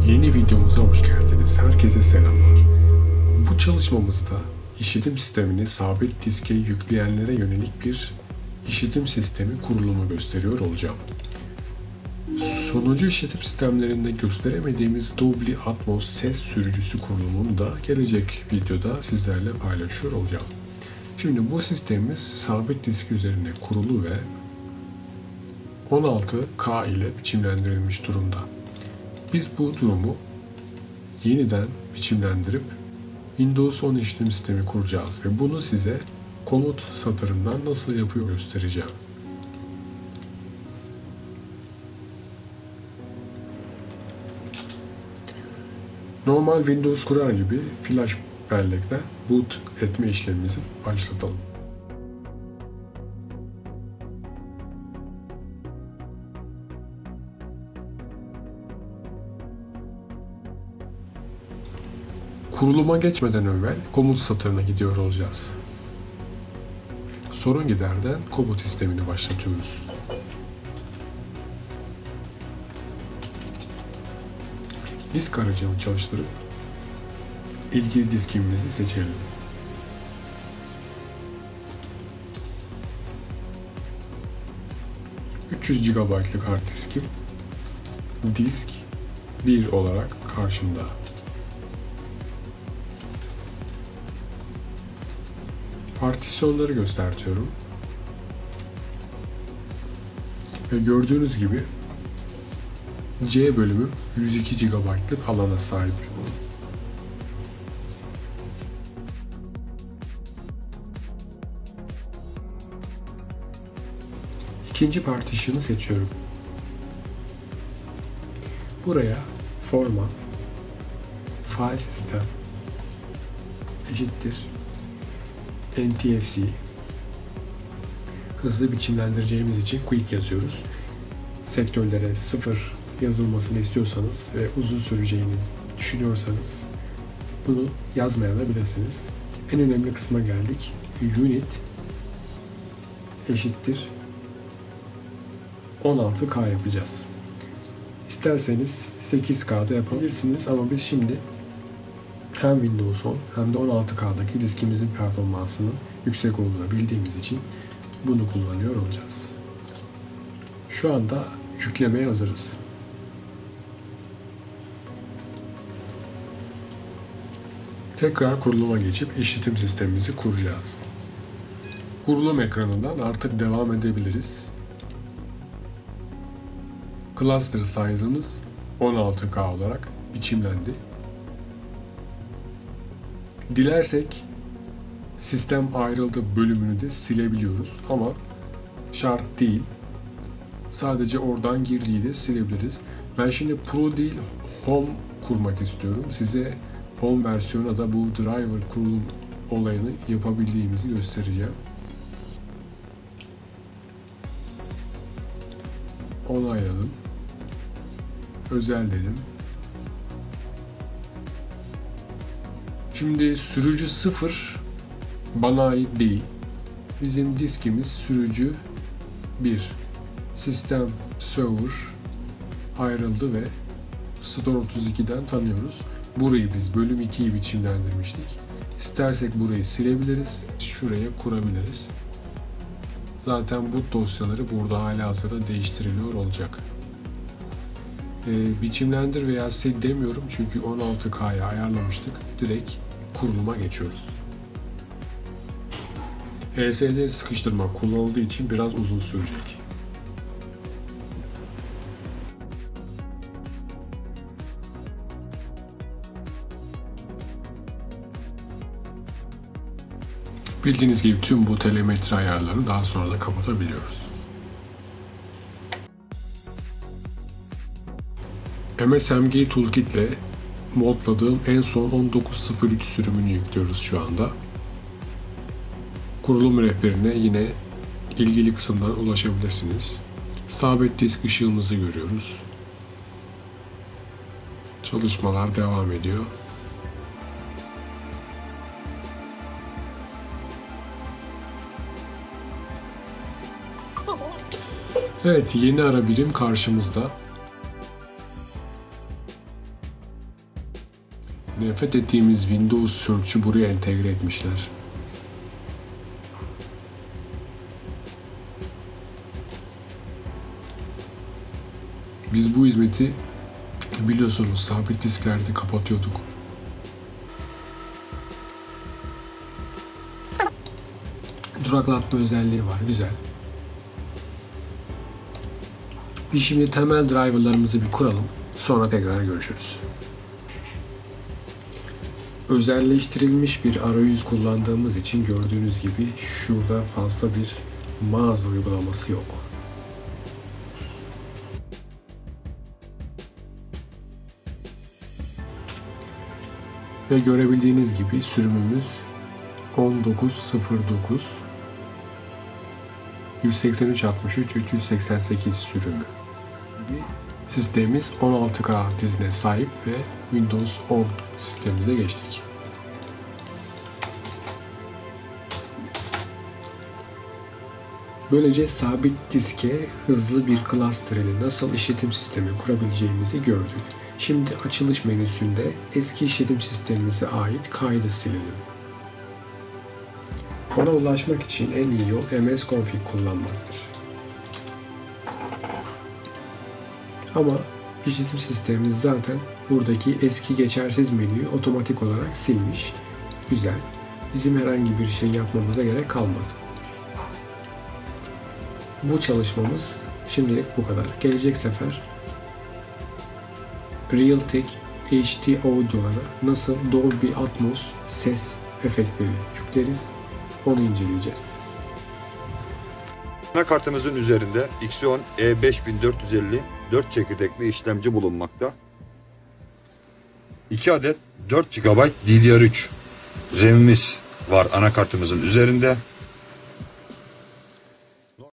Yeni videomuza hoş geldiniz. Herkese selamlar. Bu çalışmamızda işletim sistemini sabit diske yükleyenlere yönelik bir işletim sistemi kurulumu gösteriyor olacağım. Sunucu işletim sistemlerinde gösteremediğimiz Dolby Atmos ses sürücüsü kurulumunu da gelecek videoda sizlerle paylaşıyor olacağım. Şimdi bu sistemimiz sabit disk üzerine kurulu ve 16K ile biçimlendirilmiş durumda. Biz bu durumu yeniden biçimlendirip Windows 10 işletim sistemi kuracağız ve bunu size komut satırından nasıl yapıyor göstereceğim. Normal Windows kurar gibi flash bellekle boot etme işlemimizi başlatalım. Kuruluma geçmeden evvel komut satırına gidiyor olacağız. Sorun giderden komut sistemini başlatıyoruz. Disk aracını çalıştırıp ilgili diskimizi seçelim. ...300 GB'lık hard diskim disk 1 olarak karşımda. Partisyonları göstertiyorum. Ve gördüğünüz gibi C bölümü 102 GB'lık alana sahip. İkinci partisyonu seçiyorum. Buraya format, file system eşittir NTFC hızlı biçimlendireceğimiz için quick yazıyoruz. Sektörlere 0 yazılmasını istiyorsanız ve uzun süreceğini düşünüyorsanız bunu yazmayabilirsiniz. En önemli kısma geldik. Unit eşittir 16K yapacağız. İsterseniz 8K'da yapabilirsiniz ama biz şimdi hem Windows 10 hem de 16K'daki diskimizin performansının yüksek olduğunu bildiğimiz için bunu kullanıyor olacağız. Şu anda yüklemeye hazırız. Tekrar kuruluma geçip işletim sistemimizi kuracağız. Kurulum ekranından artık devam edebiliriz. Cluster size'ımız 16K olarak biçimlendi. Dilersek sistem ayrıldı bölümünü de silebiliyoruz ama şart değil. Sadece oradan girdiği de silebiliriz. Ben şimdi Pro değil Home kurmak istiyorum. Size Home versiyonu da bu driver kurulum olayını yapabildiğimizi göstereceğim. Onayladım. Özel dedim. Şimdi sürücü 0 bana ait değil. Bizim diskimiz sürücü 1. Sistem server ayrıldı ve Store 32'den tanıyoruz. Burayı biz bölüm 2'yi biçimlendirmiştik. İstersek burayı silebiliriz. Şuraya kurabiliriz. Zaten bu dosyaları burada halihazırda değiştiriliyor olacak. Biçimlendir veya sil demiyorum çünkü 16K'ya ayarlamıştık. Direkt kuruluma geçiyoruz. ESD sıkıştırma kullanıldığı için biraz uzun sürecek. Bildiğiniz gibi tüm bu telemetri ayarlarını daha sonra da kapatabiliyoruz. MSMG Toolkit ile modladığım en son 19.03 sürümünü yüklüyoruz şu anda. Kurulum rehberine yine ilgili kısımdan ulaşabilirsiniz. Sabit disk ışığımızı görüyoruz. Çalışmalar devam ediyor. Evet, yeni ara birim karşımızda. Nefret ettiğimiz Windows Search'ü buraya entegre etmişler. Biz bu hizmeti biliyorsunuz sabit disklerde kapatıyorduk. Duraklatma özelliği var, güzel. Biz şimdi temel driverlarımızı bir kuralım, sonra tekrar görüşürüz. Özelleştirilmiş bir arayüz kullandığımız için gördüğünüz gibi şurada fazla bir mağaza uygulaması yok. Ve görebildiğiniz gibi sürümümüz 19.09 183.63 388 sürümü. Sistemimiz 16K dizine sahip ve Windows 10 sistemimize geçtik. Böylece sabit diske hızlı bir cluster ile nasıl işletim sistemi kurabileceğimizi gördük. Şimdi açılış menüsünde eski işletim sistemimize ait kaydı silelim. Ona ulaşmak için en iyi yol msconfig kullanmaktır. Ama işletim sistemimiz zaten buradaki eski geçersiz menüyü otomatik olarak silmiş. Güzel. Bizim herhangi bir şey yapmamıza gerek kalmadı. Bu çalışmamız şimdilik bu kadar. Gelecek sefer Realtek HD Audio'lara nasıl Dolby Atmos ses efektleri yükleriz, onu inceleyeceğiz. Anakartımızın üzerinde Xeon E5450 4 çekirdekli işlemci bulunmakta. 2 adet 4 GB DDR3 RAM'imiz var anakartımızın üzerinde.